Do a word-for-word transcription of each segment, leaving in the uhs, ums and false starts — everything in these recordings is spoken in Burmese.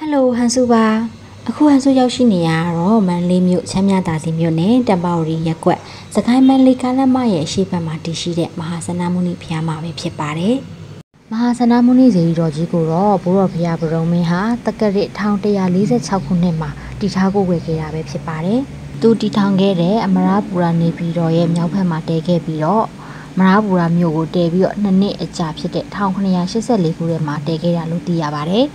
Hello ဟန်စုပါအခုဟန်စုရောက်ရှိနေရတော့မန်လေးမြို့ချမ်းမြသာစီမြို့နယ်တပော်ရီရက်ကွက်စကိုင်းမန်လေးကားလမ်းမရဲ့အရှိတ်ဘက်မှာတည်ရှိတဲ့မဟာစနမုနိဘုရားမှာပဲဖြစ်ပါတယ်မဟာစနမုနိဇေယီတော်ကြီးကိုတော့ဘိုးတော်ဘုရားဗရုံမင်းဟာတက္ကရာတစ်တစ်ရာလေးဆယ်ခြောက်ခုနှစ်မှာတည်ထားကိုဝယ်ခဲ့တာပဲဖြစ်ပါတယ်သူတည်ထောင်ခဲ့တဲ့အမရပူရနေပြည်တော်ရဲ့မြောက်ဘက်မှာတည်ခဲ့ပြီးတော့မရပူရမြို့ကိုတည်ပြီးတော့နှစ်နှစ်အကြာဖြစ်တဲ့တစ်ခုနှစ်ရာရှစ်ဆယ်လေးခုထဲမှာတည်ခဲ့တာလို့သိရပါတယ်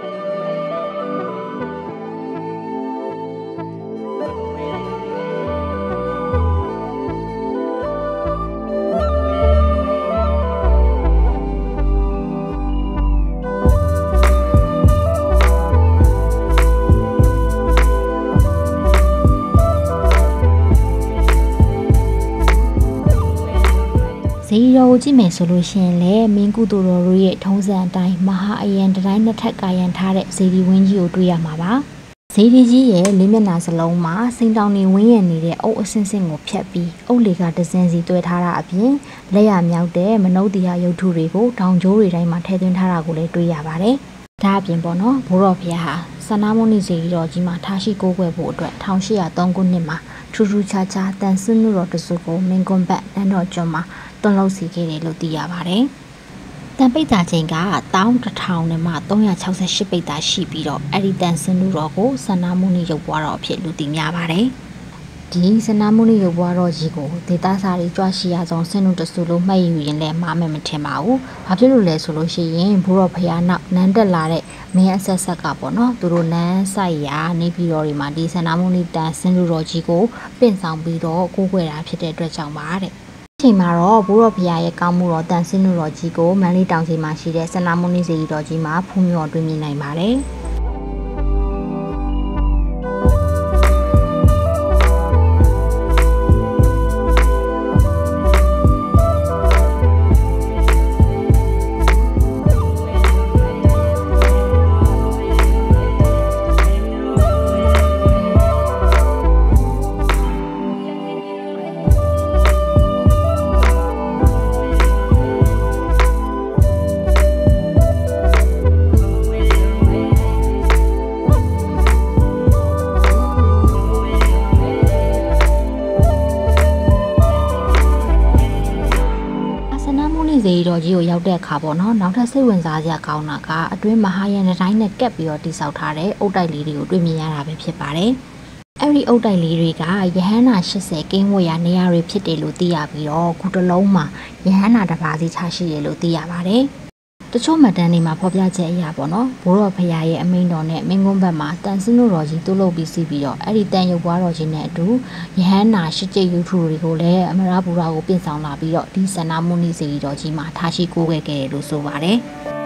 ဇေယီတော်ကိုကြည့်မယ်ဆိုလို့ရှိရင်လည်းမင်းကုသိုလ်တော်တို့ရဲ့ထုံးစံအတိုင်းမဟာအယံတိုင်းနှစ်ထပ်ကာယံထားတဲ့ဇေဒီဝင်းကြီးကိုတွေ့ရမှာပါဇေဒီကြီးရဲ့လေးမျက်နှာစလုံးမှာစိန်တောင်နေဝင်းရံနေတဲ့အုပ်အဆင့်ဆင့်ကိုဖြတ်ပြီးအုပ်လေကဒဇင်စီတွဲထားတာအပြင်လက်ရမြောက်တဲ့မနုဿိယရုပ်ထုတွေကိုတောင်ကျိုးတွေတိုင်းမှာထည့်သွင်းထားတာကိုလည်းတွေ့ရပါတယ်ဒါအပြင်ပေါ့နော်ဘိုးတော်ဘုရားဟာစနမုနိဇေယီတော်ကြီးမှာထားရှိကိုးကွယ်ဖို့အတွက်တစ်ထောင်ရှစ်ရာသုံးခုနှစ်မှာထူးထူးခြားခြားတန်ဆွနုတော်တစုကိုမင်းကွန်းဘတ်နန်းတော်ကျွန်းမှာတွန်းလှုပ်စီခဲ့တယ်လို့သိရပါတယ်။တန်ပိတ်တာချိန်ကတောင်းတစ်ထောင်နဲ့မှသုံးရာခြောက်ဆယ်ရှစ်ပိတ်တာရှိပြီးတော့အဲ့ဒီတန်စင်လူတော်ကိုစန္နာမုနိရုပ်ပွားတော်အဖြစ်လူသိများပါတယ်။ဒီစန္နာမုနိရုပ်ပွားတော်ကြီးကိုဒေသစာတွေကြွရှိရဆုံးဆင်နုတဆူလို့မှတ်ယူရင်လည်းမှားမယ်မထင်ပါဘူး။ဘာဖြစ်လို့လဲဆိုလို့ရှိရင်ဘိုးတော်ဖရာနောက်နန်းတက်လာတဲ့မင်းအဆက်ဆက်ကပေါ့နော်သူတို့နန်းဆိုင်ရာနေပြည်တော်တွေမှာဒီစန္နာမုနိတန်ဆင်လူတော်ကြီးကိုပင့်ဆောင်ပြီးတော့ကိုးကွယ်တာဖြစ်တဲ့အတွက်ကြောင့်ပါတဲ့အချိန်မှာတော့ဘိုးတော်ဘုရားရဲ့ကောင်းမှုတော်တန်ဆင်းမှုတော်ကြီးကိုမန္တလေးတောင်စီမှာရှိတဲ့စန္နာမုနိဇေယီတော်ကြီးမှာဖူးမြော်တွေ့မြင်နိုင်ပါတယ်။ဇေယီတော်ကြီးကိုရောက်တဲ့အခါပေါ့နော်နောက်ထပ်စိတ်ဝင်စားစရာကောင်းတာကအတွင်းမဟာယန်တိုင်းနဲ့ကပ်ပြီးတော့တိစောက်ထားတဲ့အုတ်တိုက်လေးတွေကိုတွေ့မြင်ရတာပဲဖြစ်ပါတယ်။အဲ့ဒီအုတ်တိုက်လေးတွေကယဟန္တာရှစ်ဆယ်ကင်းဝေးရာနေရာတွေဖြစ်တယ်လို့သိရပြီးတော့ခုတစ်လုံးမှာယဟန္တာတစ်ပါးစီချရှိတယ်လို့သိရပါတယ်။တချို့မှတ်တမ်းတွေမှာဖော်ပြချက်အရာပေါ့နော်ဘိုးတော်ဖရာရဲ့အမိန့်တော်နဲ့မင်းကွန်းဘက်မှာတန်ဆင်းတို့တော်ကြီးတူးလုပ်ပြီးစီးပြီးတော့အဲ့ဒီတန်ရုပ်ပွားတော်ကြီးနဲ့အတူယဟန္တာရှစ်ကျိတ်ရုပ်ထုတွေကိုလည်းအမရပူရာကိုပြင်ဆောင်လာပြီးတော့ဒီစန္နာမုနိဇေယီတော်ကြီးမှာထားရှိကိုးကွယ်ခဲ့တယ်လို့ဆိုပါတယ်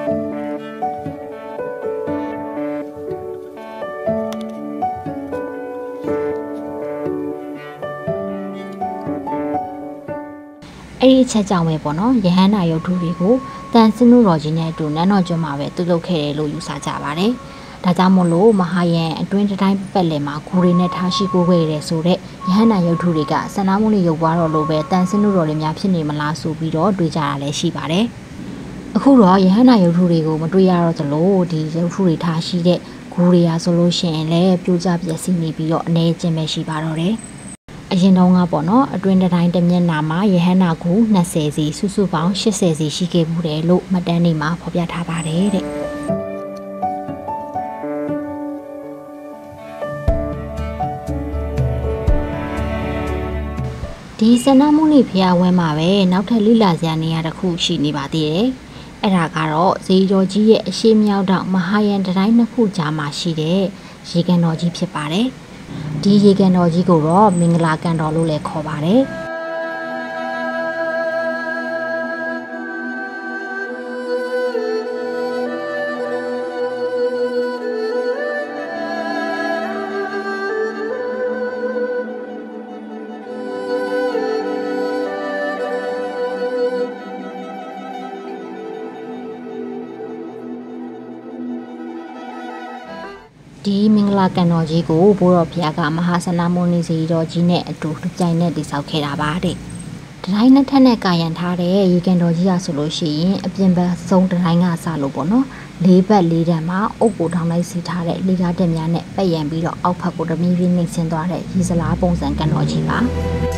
အဲ့ဒီအချက်ကြောင့်ပဲပေါ့နော်ယဟန္တာရုပ်ထုတွေကိုတန်စနုတော်ကြီးနဲ့အတူနန်းတော်ကျွန်းမှာပဲသူလုပ်ခဲ့တယ်လို့ယူဆကြပါတယ်။ဒါကြောင့်မို့လို့မဟာယန်အတွင်းတိုင်းပတ်လည်မှာဂူရီနဲ့ထားရှိကိုခဲ့တယ်ဆိုတော့ယဟန္တာရုပ်ထုတွေကစန္နာမုနိရုပ်ပွားတော်လိုပဲတန်စနုတော်တွေများဖြစ်နေမလားဆိုပြီးတော့တွေးကြတာလည်းရှိပါတယ်။အခုတော့ယဟန္တာရုပ်ထုတွေကိုမတွေ့ရတော့သလိုဒီရုပ်ထုတွေထားရှိတဲ့ဂူရီရာဆိုလို့ရှိရင်လည်းပြိုကျပျက်စီးနေပြီးတော့အနေချင်းပဲရှိပါတော့တယ်။အရင်တုန်းကပေါ့နော်အတွင်းတိုင်းတစ်မျက်နှာမှာယဟန္တာကူနှစ်ဆယ်စီစုစုပေါင်းရှစ်ဆယ်စီရှိခဲ့မှုတယ်လို့မှတ်တမ်းတွေမှာဖော်ပြထားပါတယ်တဲ့ဒီစန္နာမုနိဘုရားဝဲမှာပဲနောက်ထပ်လိလာစရာနေရာတစ်ခုရှိနေပါသေးတယ်အဲ့ဒါကတော့ဇေယီတော်ကြီးရဲ့အရှိမြောက်တောင်မဟာယန်တိုင်းနှစ်ခုကြားမှာရှိတဲ့ရေကန်တော်ကြီးဖြစ်ပါတယ်ဒီရေကန်တော်ကြီးကိုတော့မင်္ဂလာကန်တော်လို့လည်းခေါ်ပါတယ်ဒီမင်္ဂလာကန်တော်ကြီးကိုဘိုးတော်ဘုရားကမဟာစန္နာမုနိဇေယီတော်ကြီးနဲ့အတူကြိုင်နဲ့တည်ဆောက်ခဲ့တာပါတဲ့တတိုင်းနဲ့ထက်နဲ့ကာယံထားတဲ့ရေကန်တော်ကြီးရဆိုလို့ရှိရင်အပြင်ဘက်ဆုံးတိုင်းကစားလို့ပေါ့နော်လေးဘက်လေးတန်းမှာအုပ်ကိုထောင်လိုက်စီထားတဲ့လေကားတက်များနဲ့ပတ်ရန်ပြီးတော့အောက်ဖက်ကိုတမီးပြီးနှိမ့်ဆင်းသွားတဲ့ရေစလားပုံစံကန်တော်ကြီးပါ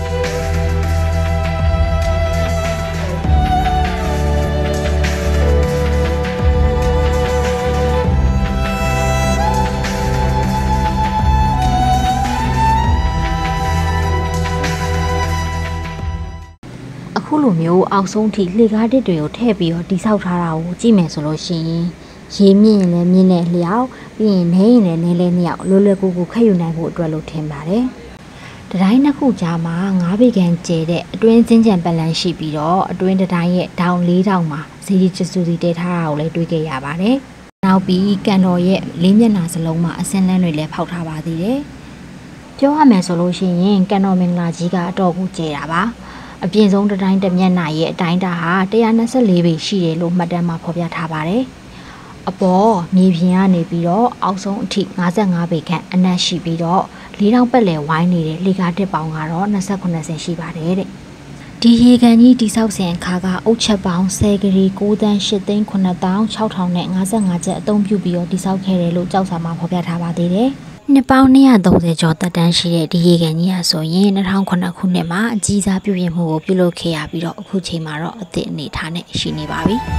အခုလိုမျိုးအောက်ဆုံးထိလှေကားတစ်တွေကိုထည့်ပြီးတော့တိဆောက်ထားတာကိုကြည့်မယ်ဆိုလို့ရှိရင်ရေမြင့်ရင်လည်းမြင့်တဲ့လျောက်ပြီးရင်နဲရင်လည်းနဲလဲလျောက်လွယ်လွယ်ကူကူခက်ယူနိုင်ဖို့အတွက်လို့ထင်ပါတယ်။တတိုင်းနှစ်ခုကြားမှာငါးပေကန်ကျဲတဲ့အတွင်းချင်းချံပလန်ရှိပြီးတော့အတွင်းတတိုင်းရဲ့ဒေါင်လေးတောင်မှာဇီဒီချစ်စုစီတည်ထားတာကိုလည်းတွေ့ခဲ့ရပါတယ်။နောက်ပြီးကန်တော်ရဲ့လေးမျက်နှာစလုံးမှာအစင်းလန်းတွေလည်းဖောက်ထားပါသေးတယ်။ပြောရမယ်ဆိုလို့ရှိရင်ကန်တော်မင်္ဂလာကြီးကအတော်ကိုကျဲတာပါ။အပြင်ဆုံးတတိုင်းတစ်မျက်နှာရဲ့အတိုင်းတာဟာone hundred twenty-fourပေရှိတယ်လို့မှတ်တမ်းမှာဖော်ပြထားပါတယ်။အပေါ်မြေပြင်ကနေပြီးတော့အောက်ဆုံးအထိfifty-fiveပေခန့်အနက်ရှိပြီးတော့လေးတောင်ပတ်လည်ဝိုင်းနေတဲ့လေကားတစ်ပေါင်းကတော့twenty-nineဆင်ရှိပါတယ်တဲ့။ဒီရေကန်ကြီးတိဆောက်စဉ်အခါကအုတ်ချက်ပေါင်းtenဂရီnineသန်းeightသိန်းnineသောင်းsixထောင်နဲ့fifty-fiveချက်အသုံးပြုပြီးတော့တိဆောက်ခဲ့တယ်လို့ကြောက်စာမှာဖော်ပြထားပါသေးတယ်။နှစ်ပေါင်းtwo hundred thirtyကျော်တက်တန်းရှိတဲ့ဒီရေကန်ကြီးဟာဆိုရင်two thousand eightခုနှစ်မှာအကြီးစားပြုပြင်မှုကိုပြုလုပ်ခဲ့ရပြီးတော့အခုချိန်မှာတော့အသစ်အနေထားနဲ့ရှိနေပါပြီ။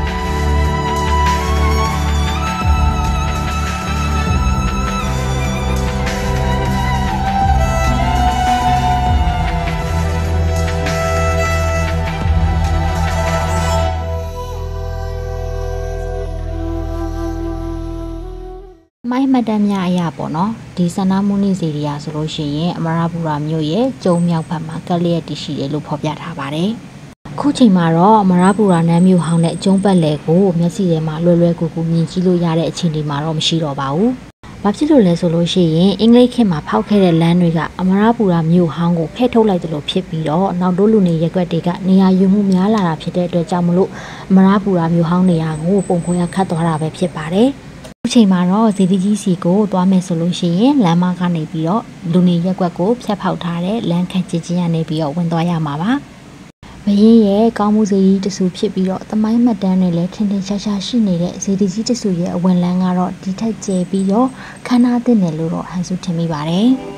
မိုင်းမတမ်းများအရာပေါ့နော်ဒီစန္ဒမုနိစေရီယာဆိုလို့ရှိရင်အမရပူရာမြို့ရဲ့ကျုံမြောက်ဘက်မှာကလျက်တည်ရှိတယ်လို့ဖော်ပြထားပါတယ်။ခုချိန်မှာတော့အမရပူရာနန်းမြို့ဟောင်းနဲ့ကျုံပတ်လယ်ကိုမျက်စိထဲမှာလွယ်လွယ်ကူကူမြင်ကြည့်လို့ရတဲ့အခြေအနေမှာတော့မရှိတော့ပါဘူး။ဘာဖြစ်လို့လဲဆိုလို့ရှိရင်အင်္ဂလိပ်ခေတ်မှာဖောက်ခဲ့တဲ့လမ်းတွေကအမရပူရာမြို့ဟောင်းကိုဖဲ့ထုတ်လိုက်တယ်လို့ဖြစ်ပြီးတော့နောက်တို့လူနေရက်ွက်တွေကနေရာယူမှုများလာတာဖြစ်တဲ့အတွက်ကြောင့်မလို့အမရပူရာမြို့ဟောင်းနေရာကိုပုံဖော်ရခတ်သွားတာပဲဖြစ်ပါတယ်။အချိန်မှာတော့ဇီဒီကြီးစီကိုသွားမယ်ဆိုလို့ရှိရင်လမ်းမကနေပြီးတော့လူနေရက်ွက်ကိုဖျက်ဖောက်ထားတဲ့လမ်းခန့်ကျချင်းရနေပြီးတော့ဝင်သွားရမှာပါ။ဘရင်ရဲ့ကောင်းမှုဇီဒီတဆူဖြစ်ပြီးတော့သမိုင်းမှတ်တမ်းတွေလည်းထင်ထင်ရှားရှားရှိနေတဲ့ဇီဒီကြီးတဆူရဲ့အဝင်လန်းကတော့ဒီထက်ကျယ်ပြီးတော့ခမ်းနားသင့်တယ်လို့တော့ဟန်စုထင်မိပါတယ်။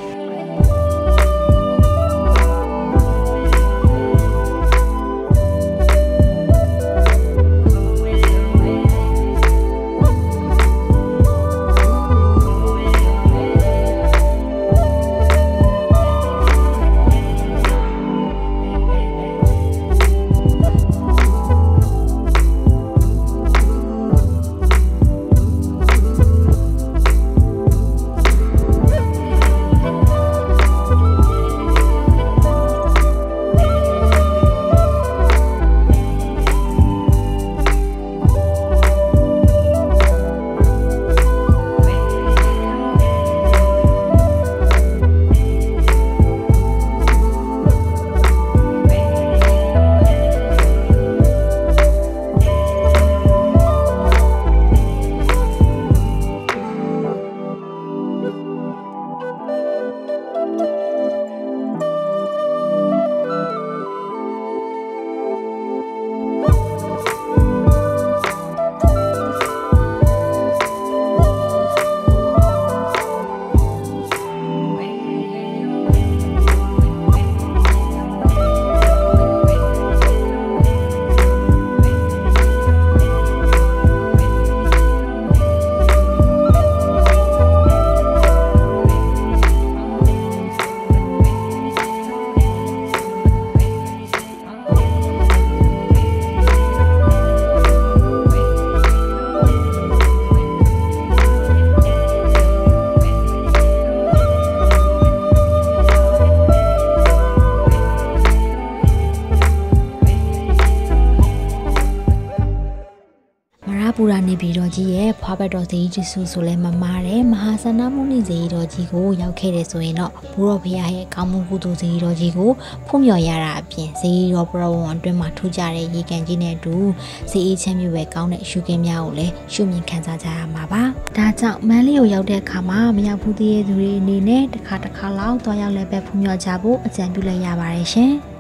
ပူရာနေပြည်တော်ကြီးရဲ့ဖွားဘတ်တော်ဇေယီကြီးစုဆိုလဲမမားတယ်မဟာစန္ဒမုနိဇေယီတော်ကြီးကိုရောက်ခဲ့တယ်ဆိုရင်တော့ဘုရောဖရာရဲ့ကောင်းမှုကုသိုလ်ဇေယီတော်ကြီးကိုဖွင့်မြော်ရတာအပြင်ဇေယီတော်ပရဝံအတွင်းမှာထူးကြတဲ့ရေကန်ကြီးနဲ့အတူဇေယီချမ်းမြေပဲကောင်းတဲ့ရှုခင်းများကိုလည်းရှုမြင်ခံစားကြရမှာပါဒါကြောင့်မန်းလေးကိုရောက်တဲ့အခါမှာမရောက်ဘူးသေးတဲ့သူတွေအနေနဲ့တစ်ခါတစ်ခါလောက်တော့ရောက်လဲပဲဖွင့်မြော်ကြဖို့အကြံပြုလိုက်ရပါတယ်ရှင်